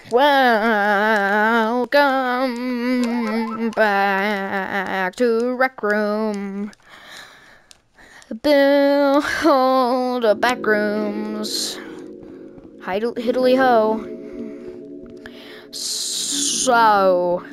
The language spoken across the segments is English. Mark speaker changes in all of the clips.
Speaker 1: Welcome back to Rec Room. Build a back rooms. Hiddly ho. So,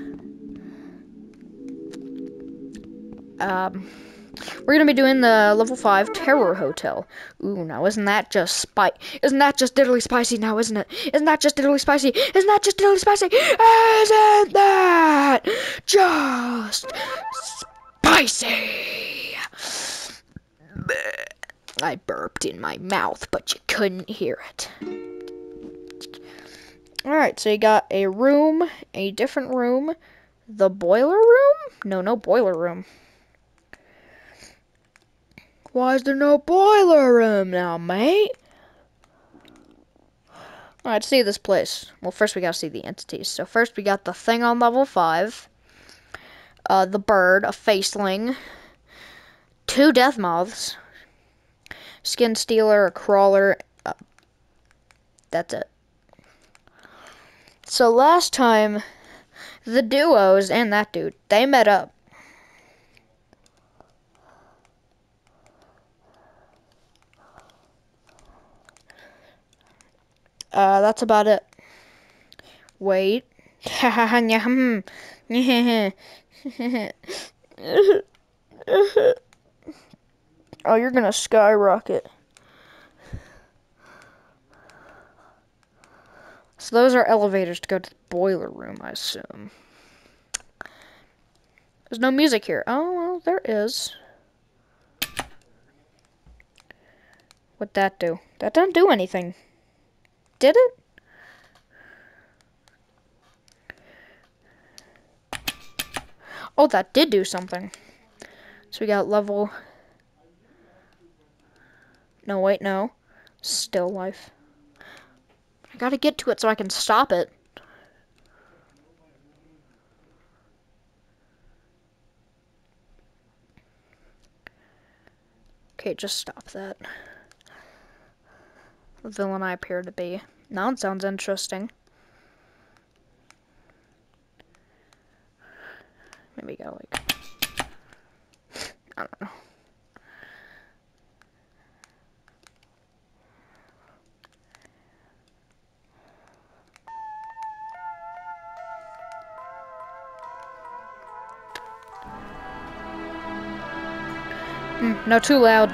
Speaker 1: we're gonna be doing the level 5 Terror Hotel. Ooh, now isn't that just diddly spicy now, isn't it? Isn't that just diddly spicy? Isn't that just diddly spicy? Isn't that just spicy? I burped in my mouth, but you couldn't hear it. Alright, so you got a room, a different room, the boiler room? No boiler room. Why is there no boiler room now, mate? Alright, see this place. Well, first we gotta see the entities. So first we got the thing on level 5. The bird, a faceling. 2 death moths. Skin stealer, a crawler. That's it. So last time, the duos and that dude, they met up. That's about it. Wait. Oh, you're gonna skyrocket. So those are elevators to go to the boiler room, I assume. There's no music here. Oh, well, there is. What'd that do? That didn't do anything. Did it? Oh, that did do something. So we got level... No, wait, no. Still life. I gotta get to it so I can stop it. Okay, just stop that. The villain I appear to be. Now it sounds interesting. Maybe go like... I don't know. No, too loud.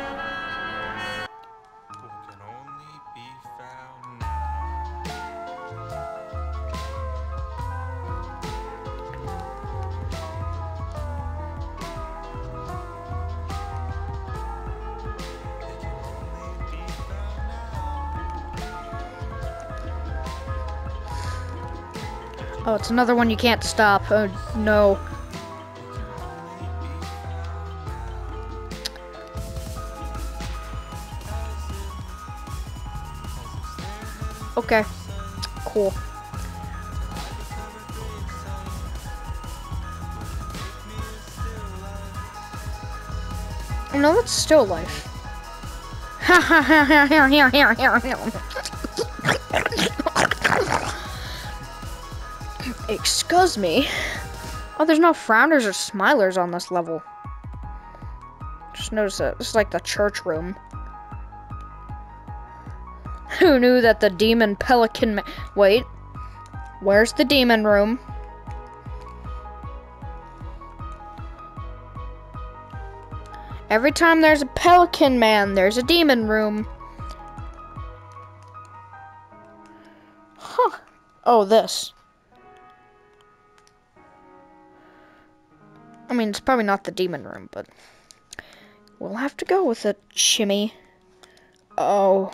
Speaker 1: Oh, it's another one you can't stop. Oh, no. Okay. Cool. No, that's still life. Excuse me. Oh, there's no frowners or smilers on this level. Just notice that. This is like the church room. Who knew that the demon pelican wait. Where's the demon room? Every time there's a pelican man, there's a demon room. Huh. Oh, this. I mean, it's probably not the demon room, but we'll have to go with it, Chimmy. Oh.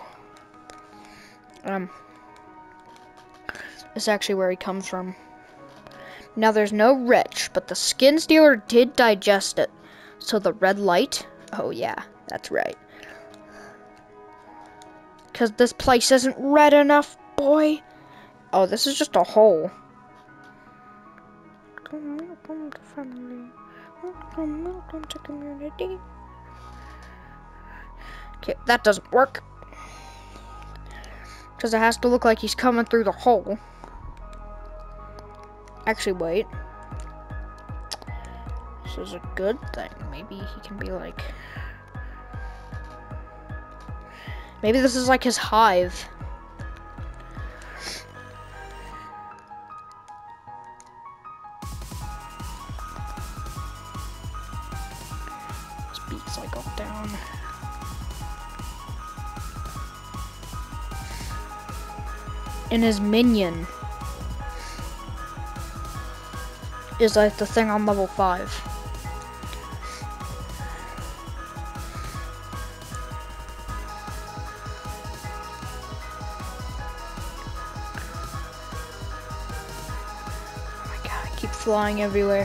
Speaker 1: This is actually where he comes from. Now, there's no wretch, but the skin stealer did digest it. So the red light? Oh, yeah, that's right. Because this place isn't red enough, boy. Oh, this is just a hole. Welcome to family. Welcome to community. Okay, that doesn't work. Because it has to look like he's coming through the hole. Actually, wait. This is a good thing. Maybe he can be like... Maybe this is like his hive. His beak's like all down. And his minion is like the thing on level 5. Oh my god, I keep flying everywhere.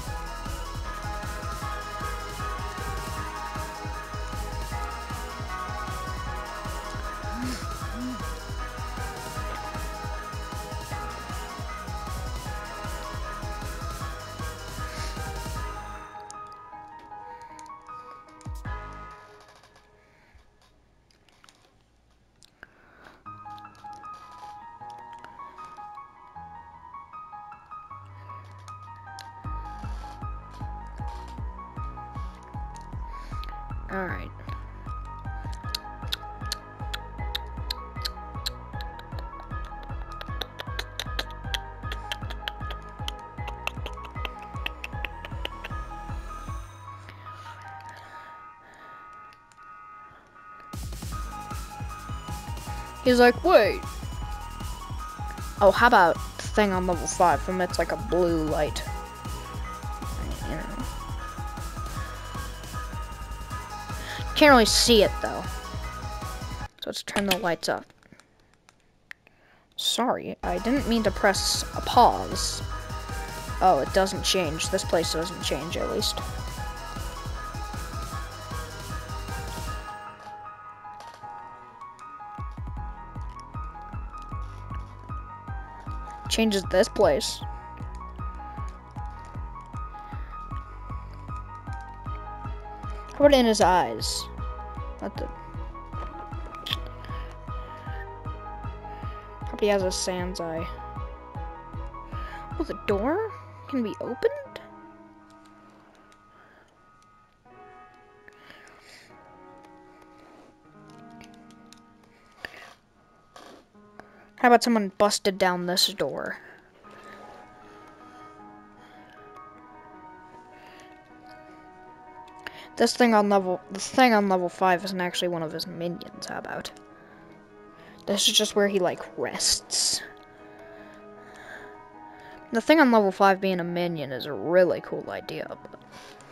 Speaker 1: Alright. He's like, wait. Oh, how about the thing on level 5 emits like a blue light? You know. Can't really see it though. So let's turn the lights up. Sorry, I didn't mean to press a pause. Oh, it doesn't change. This place doesn't change at least. Changes this place. How about in his eyes? What the? Hope he has a Sans eye. Oh, the door can be opened? How about someone busted down this door? The thing on level 5 isn't actually one of his minions. How about? This is just where he like rests. The thing on level 5 being a minion is a really cool idea, but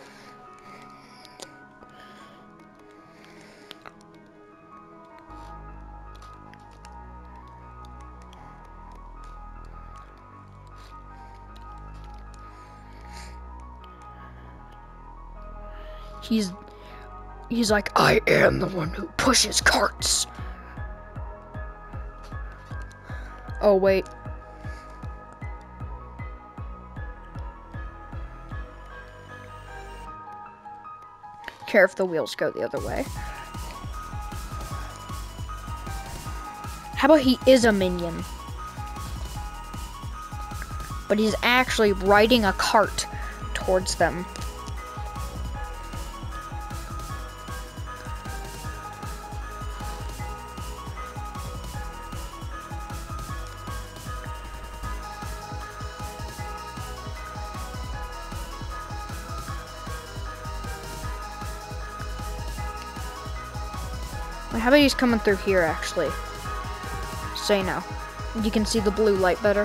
Speaker 1: he's like, I am the one who pushes carts. Oh wait. Care if the wheels go the other way. How about he is a minion? But he's actually riding a cart towards them. How about he's coming through here, actually? Say no. You can see the blue light better.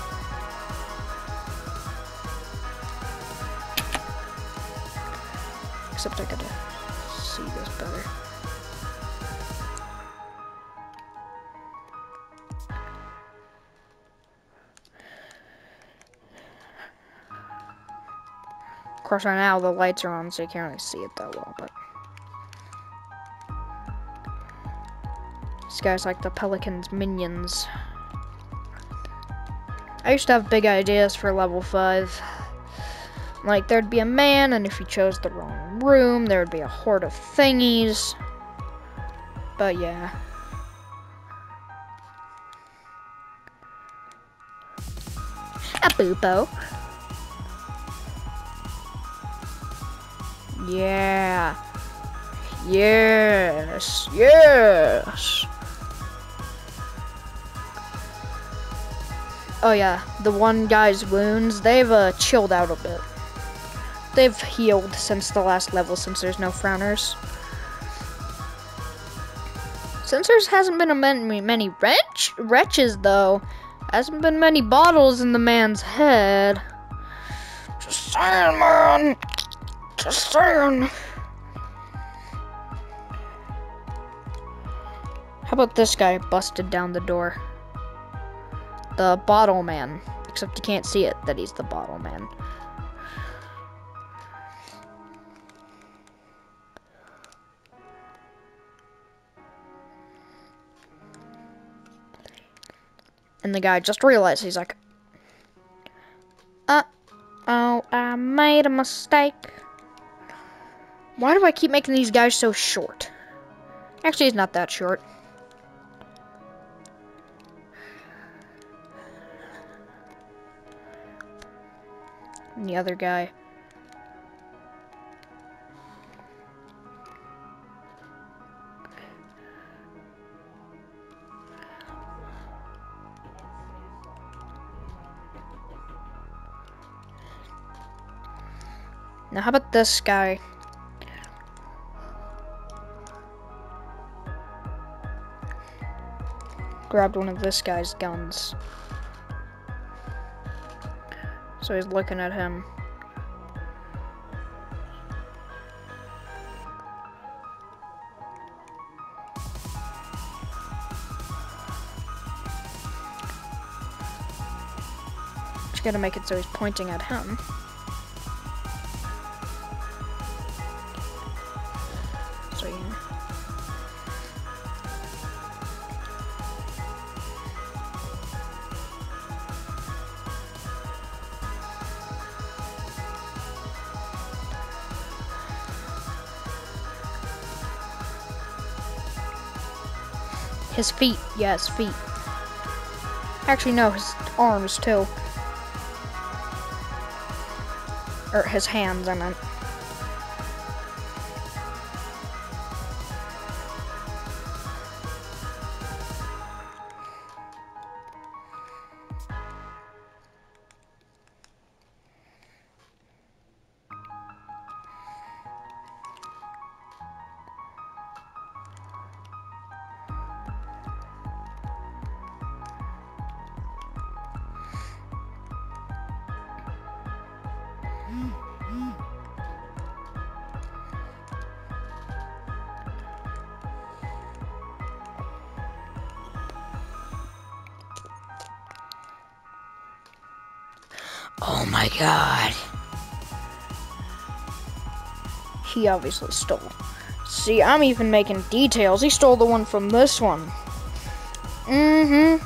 Speaker 1: Except I gotta see this better. Of course, right now the lights are on, so you can't really see it that well, but these guys like the Pelican's minions. I used to have big ideas for level 5. Like, there'd be a man, and if he chose the wrong room, there would be a horde of thingies. But yeah. A Boopo. Yeah. Yes. Yes. Oh yeah, the one guy's wounds, they've chilled out a bit. They've healed since the last level, since there's no frowners. Since there hasn't been many wretches though, hasn't been many bottles in the man's head. Just saying, man. Just saying. How about this guy busted down the door? The bottle man. Except you can't see it that he's the bottle man. And the guy just realized, he's like, uh-oh, I made a mistake. Why do I keep making these guys so short? Actually, he's not that short. And the other guy. Now, how about this guy? Grabbed one of this guy's guns. So he's looking at him. Just gotta make it so he's pointing at him. So yeah. His feet, yeah, his feet. Actually, no, his arms too. Or his hands, I meant. Oh my god. He obviously stole. See, I'm even making details. He stole the one from this one. Mm-hmm.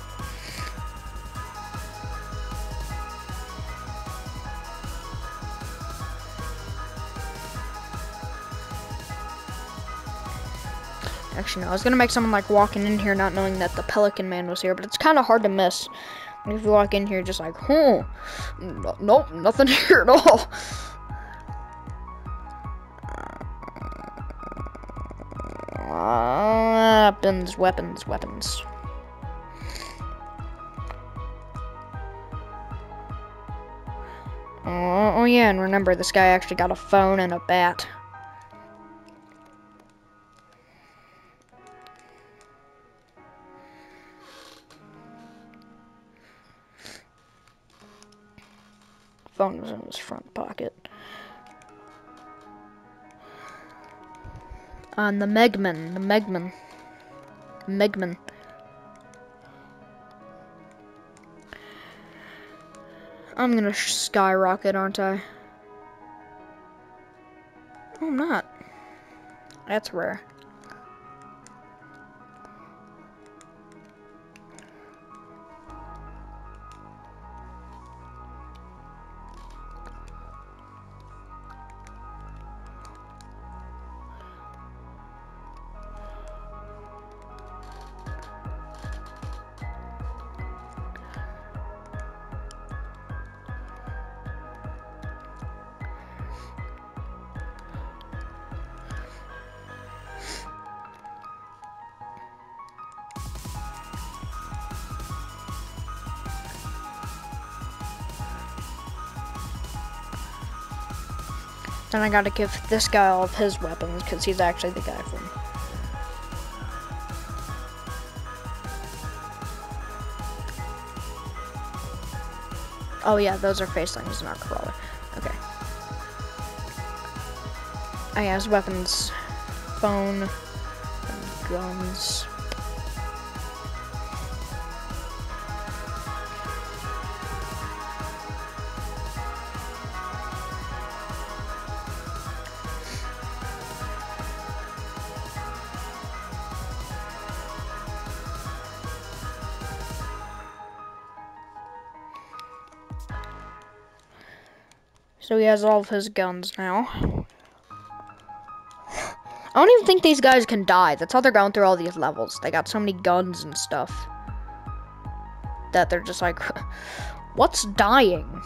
Speaker 1: Actually, no, I was gonna make someone like walking in here not knowing that the Pelican Man was here, but it's kind of hard to miss. If you walk in here just like, nope, nothing here at all. Weapons. Oh yeah, and remember, this guy actually got a phone and a bat. Phone was in his front pocket. On the Megman. I'm gonna skyrocket, aren't I? Oh, I'm not. That's rare. Then I gotta give this guy all of his weapons, because he's actually the guy from... Oh yeah, those are facelings, not crawler. Okay. Oh yeah, his weapons. Phone. And guns. So he has all of his guns now. I don't even think these guys can die. That's how they're going through all these levels. They got so many guns and stuff that they're just like, what's dying?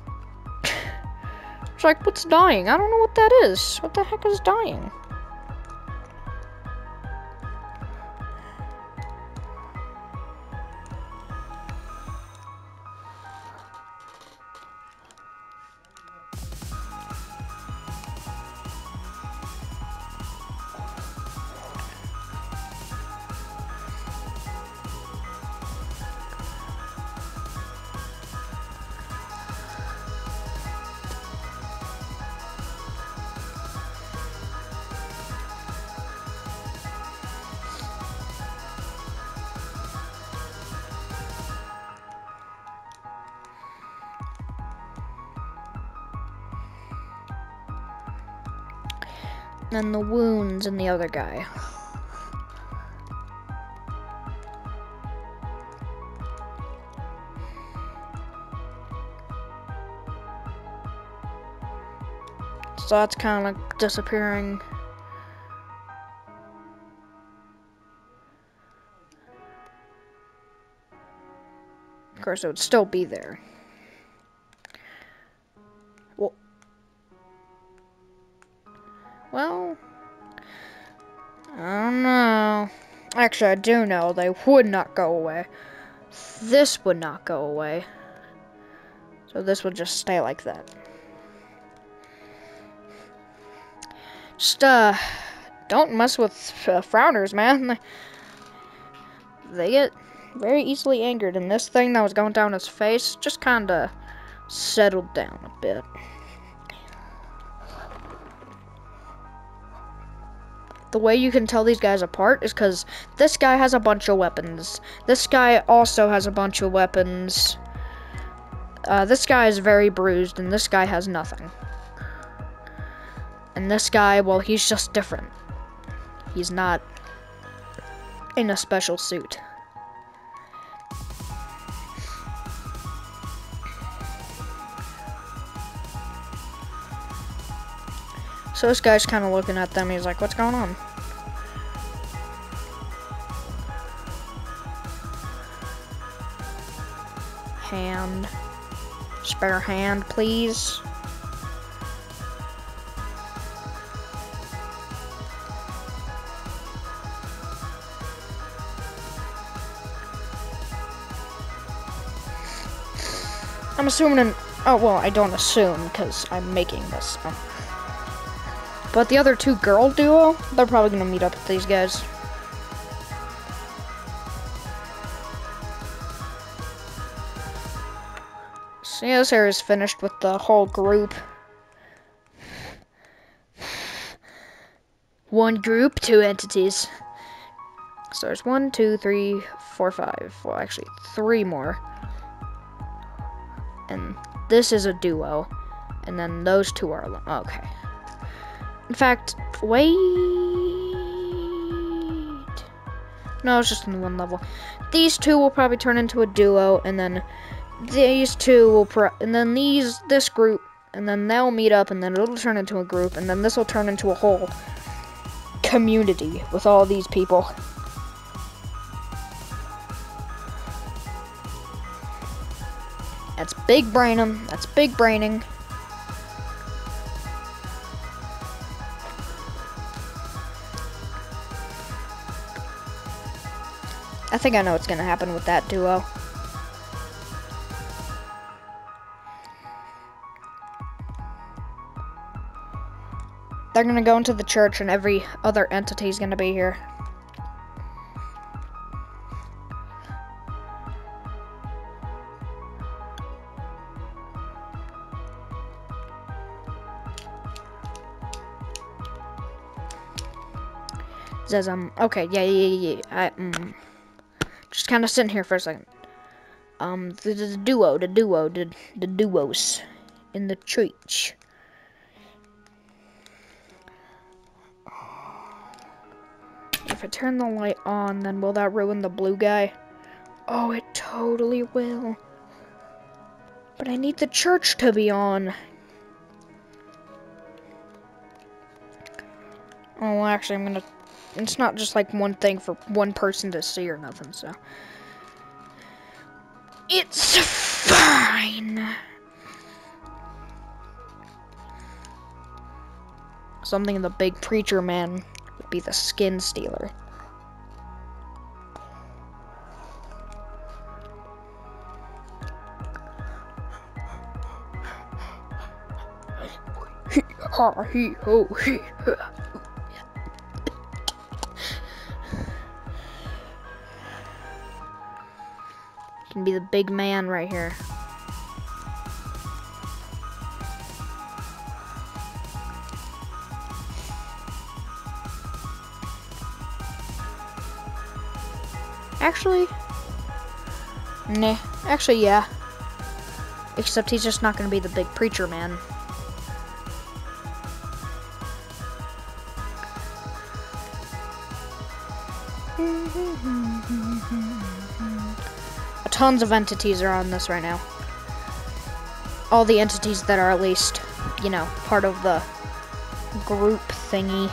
Speaker 1: It's like, what's dying? I don't know what that is. What the heck is dying? And the wounds in the other guy. So that's kind of like disappearing. Of course, it would still be there. Well, I don't know. Actually, I do know they would not go away. This would not go away. So this would just stay like that. Just, don't mess with frowners, man. They get very easily angered, and this thing that was going down his face just kinda settled down a bit. The way you can tell these guys apart is because this guy has a bunch of weapons. This guy also has a bunch of weapons. This guy is very bruised, and this guy has nothing. And this guy, well, he's just different. He's not in a special suit. So this guy's kind of looking at them. He's like, what's going on? Hand. Spare hand, please. I'm assuming, oh, well, I don't assume, because I'm making this. But the other two girl duo, they're probably going to meet up with these guys. So yeah, this area is finished with the whole group. One group, two entities. So there's 1, 2, 3, 4, 5. Well, actually, 3 more. And this is a duo. And then those two are alone. Okay. In fact, wait. No, it's just in one level. These two will probably turn into a duo, and then these two will and then this group, and then they'll meet up, and then it'll turn into a group, and then this will turn into a whole community with all these people. That's big braining. That's big braining. I think I know what's gonna happen with that duo. they're gonna go into the church and every other entity is gonna be here. Says okay, yeah. Just kind of sitting here for a second. The duos in the church. If I turn the light on, then will that ruin the blue guy? Oh, it totally will. But I need the church to be on. Oh, well, actually, I'm gonna... It's not just like one thing for one person to see or nothing, so... It's fine. Something the big preacher man would be the skin stealer. Ha he ho he. Can be the big man right here. Actually, nah. Actually, yeah. Except he's just not gonna be the big preacher man. Tons of entities are on this right now. All the entities that are at least, you know, part of the group thingy.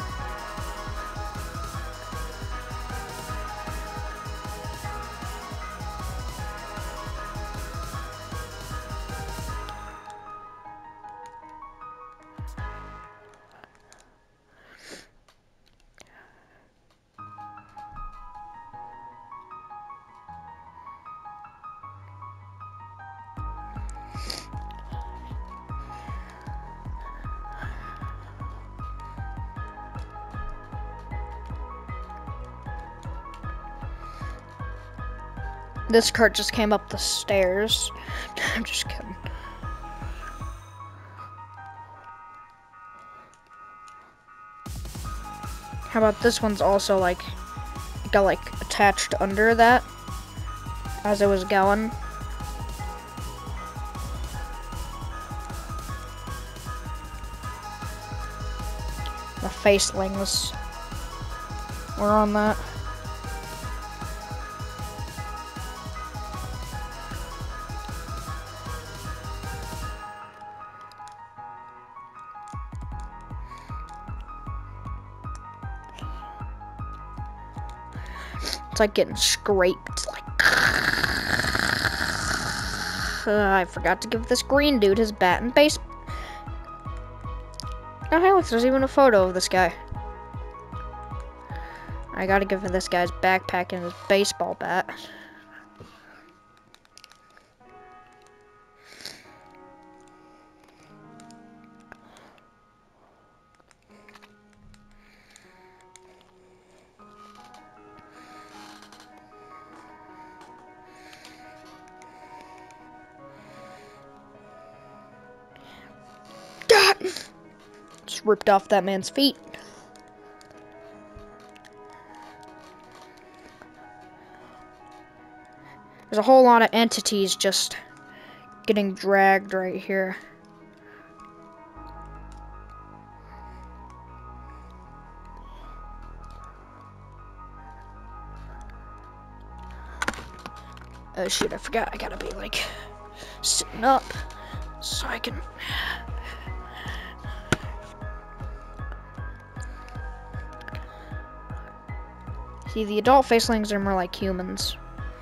Speaker 1: This cart just came up the stairs. I'm just kidding. How about this one's also like, got like attached under that as it was going. The facelings were on that. It's like getting scraped, like... I forgot to give this green dude his bat and base... Oh, hey, look, there's even a photo of this guy. I gotta give this guy's backpack and his baseball bat. Just ripped off that man's feet. There's a whole lot of entities just getting dragged right here. Oh shoot, I forgot. I gotta be like sitting up so I can... See, the adult facelings are more like humans.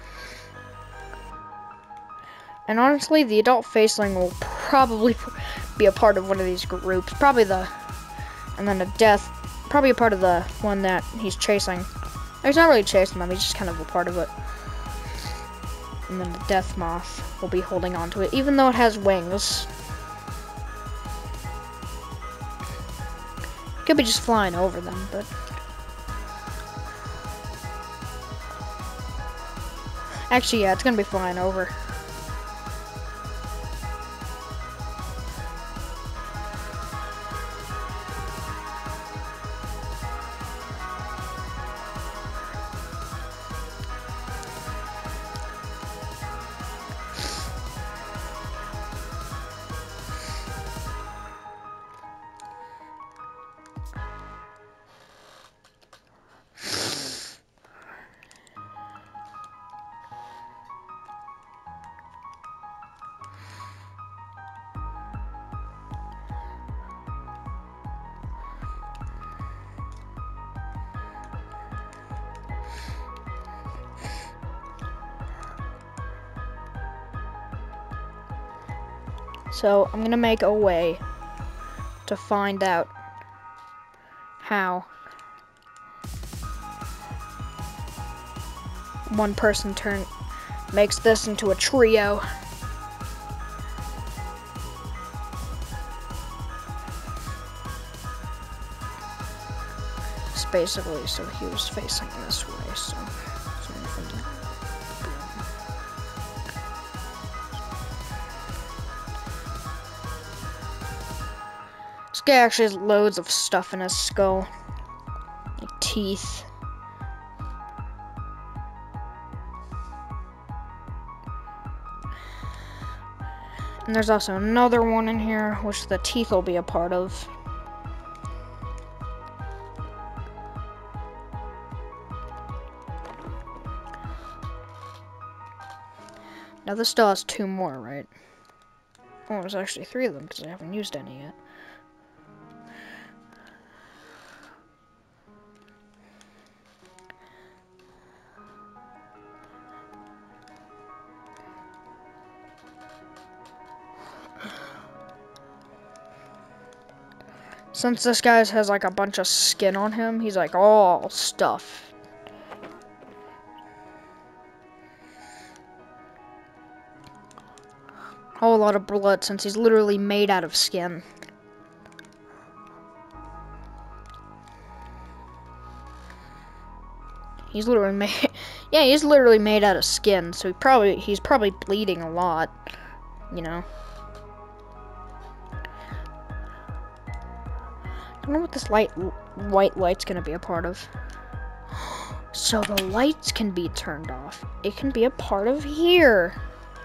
Speaker 1: And honestly, the adult faceling will probably be a part of one of these groups. Probably the... And then a death... Probably a part of the one that he's chasing. He's not really chasing them, he's just kind of a part of it. And then the death moth will be holding on to it, even though it has wings. Could be just flying over them, but... Actually, yeah, it's gonna be flying over. So I'm gonna make a way to find out how one person makes this into a trio. It's basically, so he was facing this way, so from there. This guy actually has loads of stuff in his skull. Like teeth. And there's also another one in here, which the teeth will be a part of. Now this still has 2 more, right? Oh, there's actually 3 of them, because I haven't used any yet. Since this guy has like a bunch of skin on him, he's like all stuff. Whole lot of blood, since he's literally made out of skin. He's literally made, yeah, he's literally made out of skin, so he's probably bleeding a lot, you know. I don't know what this white light's gonna be a part of. So the lights can be turned off. It can be a part of here.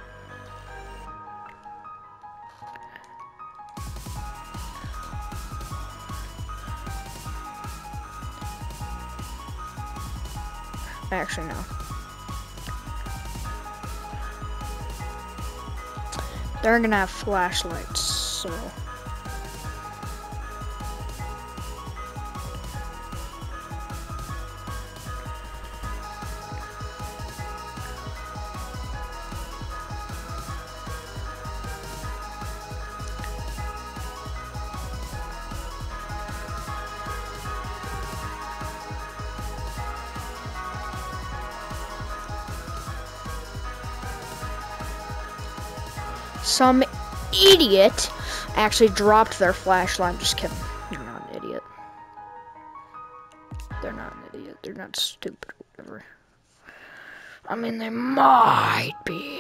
Speaker 1: Actually, no. They're gonna have flashlights, so... Some idiot actually dropped their flashlight. I'm just kidding. They're not an idiot. They're not an idiot. They're not stupid or whatever. I mean, they might be.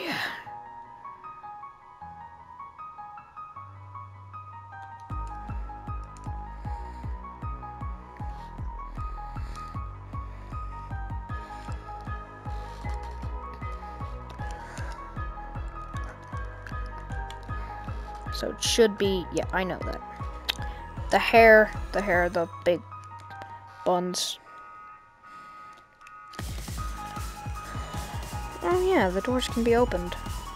Speaker 1: So it should be, yeah, I know that. The hair, the big buns. Oh yeah, the doors can be opened.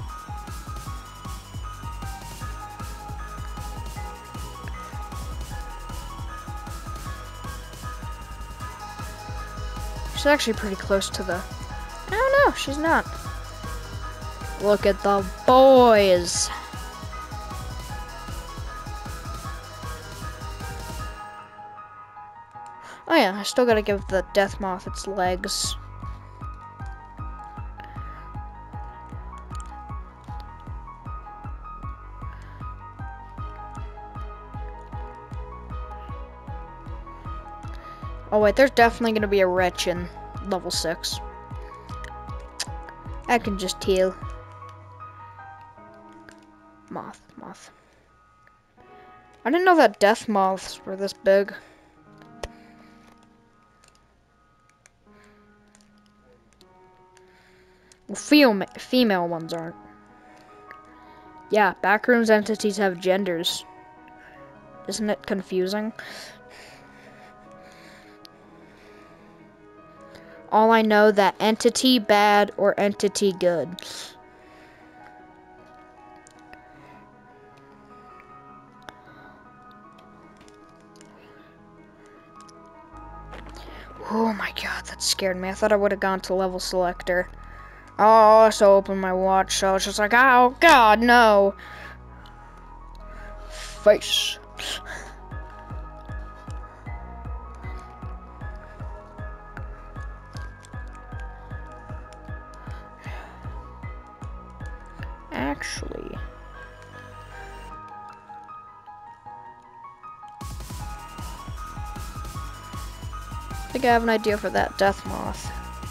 Speaker 1: She's actually pretty close to the... I don't know, she's not. Look at the boys. Oh yeah, I still gotta give the death moth its legs. Oh wait, there's definitely gonna be a wretch in level 6. I can just tell. Moth. I didn't know that death moths were this big. Well, female ones aren't. Yeah, backrooms entities have genders. Isn't it confusing? All I know that entity bad or entity good. Oh my god, that scared me. I thought I would have gone to level selector. Oh, I also opened my watch, so I was just like, oh god, no. Face. Actually, I think I have an idea for that death moth.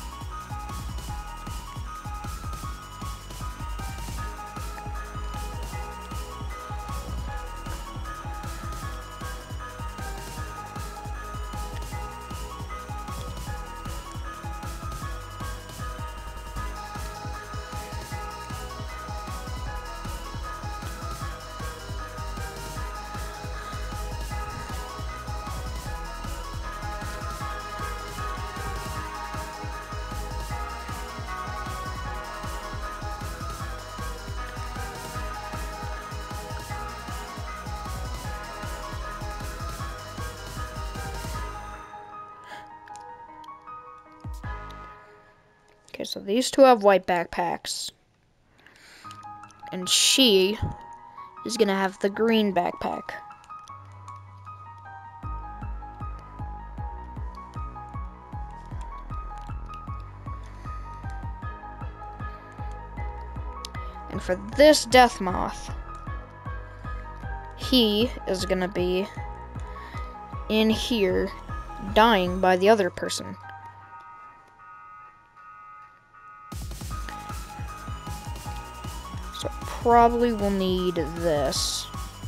Speaker 1: Okay, so these two have white backpacks. And she is gonna have the green backpack. And for this death moth, he is gonna be in here dying by the other person. So probably will need this.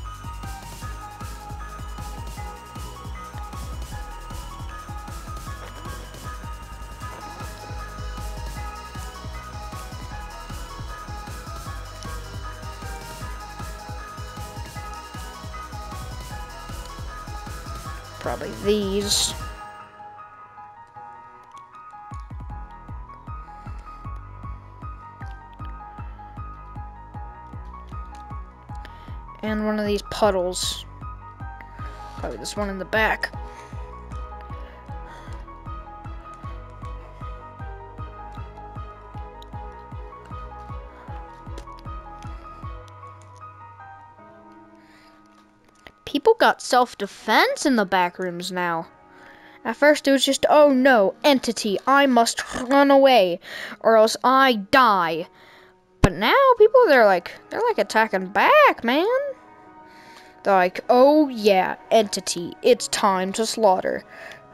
Speaker 1: Probably these. And one of these puddles. Probably this one in the back. People got self-defense in the back rooms now. At first it was just, oh no, entity, I must run away or else I die. But now people, they're like attacking back, man. They're like, oh yeah, entity, it's time to slaughter.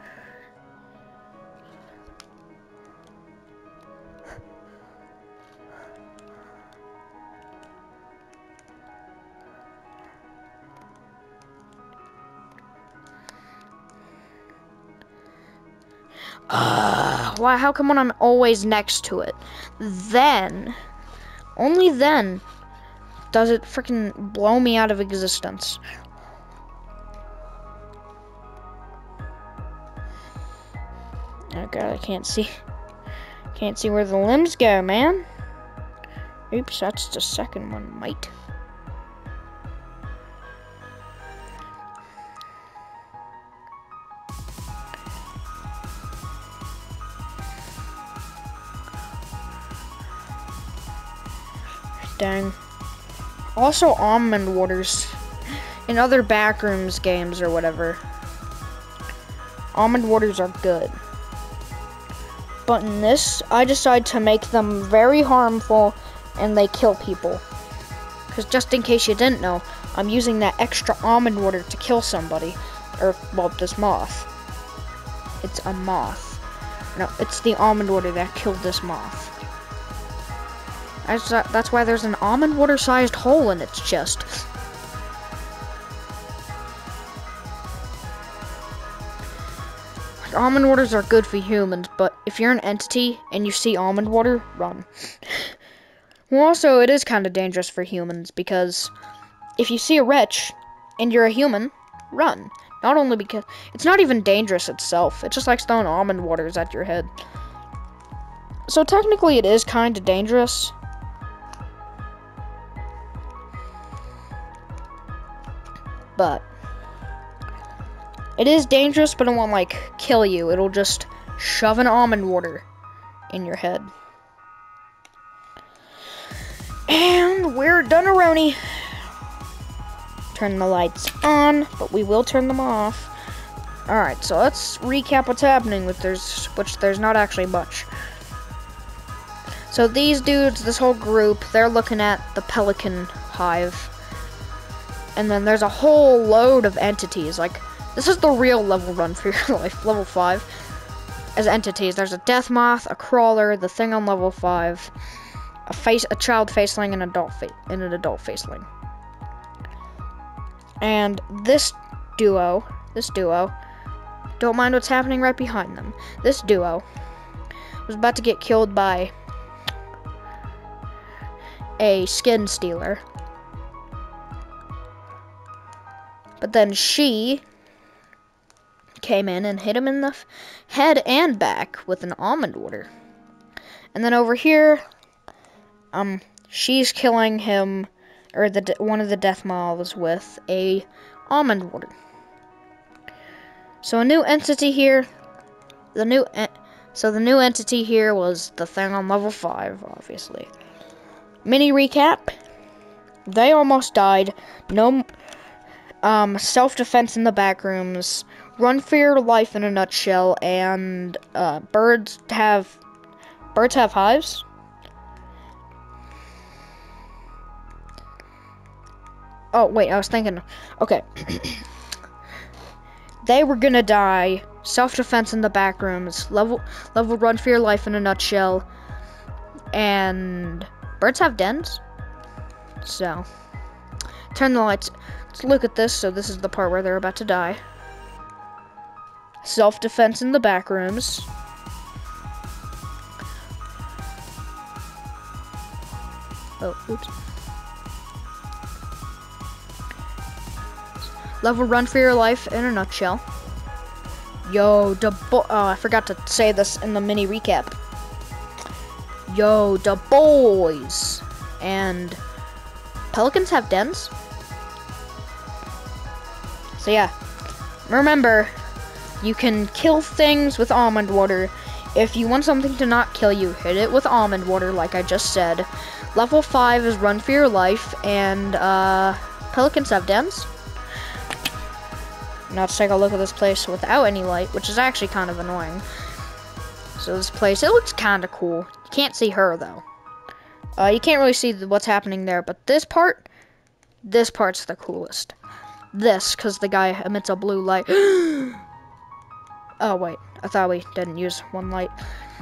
Speaker 1: Why? How come when I'm always next to it, then, only then, does it freaking blow me out of existence? Oh god, I can't see where the limbs go, man. Oops, that's the second one, mate. Dang. Also, almond waters in other backrooms games or whatever. Almond waters are good. But in this, I decide to make them very harmful and they kill people. Because just in case you didn't know, I'm using that extra almond water to kill somebody. Or, well, this moth. It's a moth. No, it's the almond water that killed this moth. That's why there's an almond water-sized hole in its chest. Almond waters are good for humans, but if you're an entity and you see almond water, run. Well, also, it is kind of dangerous for humans, because if you see a witch and you're a human, run. Not only because it's not even dangerous itself, it's just like throwing almond waters at your head. So technically it is kind of dangerous. But it is dangerous, but it won't like kill you. It'll just shove an almond water in your head. And we're done-a-roni. Turn the lights on, but we will turn them off. Alright, so let's recap what's happening with which there's not actually much. So these dudes, this whole group, they're looking at the Pelican Hive. And then there's a whole load of entities. Like, this is the real level run for your life, level 5. As entities, there's a death moth, a crawler, the thing on level 5, a child faceling, and an adult faceling. And this duo, don't mind what's happening right behind them. This duo was about to get killed by a skin stealer. But then she came in and hit him in the head and back with an almond water. And then over here, she's killing him, or one of the death moths, with a almond water. So a new entity here. The new entity here was the thing on level 5, obviously. Mini recap. They almost died. No self-defense in the back rooms. Run for your life in a nutshell. And birds have hives. Oh wait, I was thinking. Okay. They were gonna die. Self-defense in the back rooms. Level run for your life in a nutshell. And birds have dens. So turn the lights. Let's look at this. So this is the part where they're about to die. Self-defense in the back rooms. Oh, oops. Level run for your life in a nutshell. Yo, I forgot to say this in the mini recap. Yo, the boys. And pelicans have dens. So yeah, remember, you can kill things with almond water. If you want something to not kill you, hit it with almond water, like I just said. Level 5 is run for your life, and pelicans have dens. Now let's take a look at this place without any light, which is actually kind of annoying. So this place, it looks kind of cool. You can't see her, though. You can't really see what's happening there, but this part's the coolest. This, because the guy emits a blue light. Oh, wait. I thought we didn't use one light.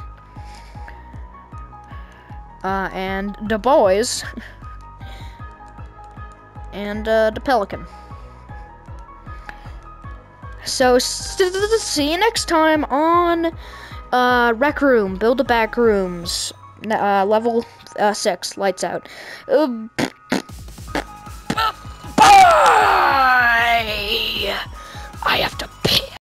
Speaker 1: And the boys. And the pelican. So, see you next time on Rec Room, Build a Back Rooms, level 6, lights out. Bye! I have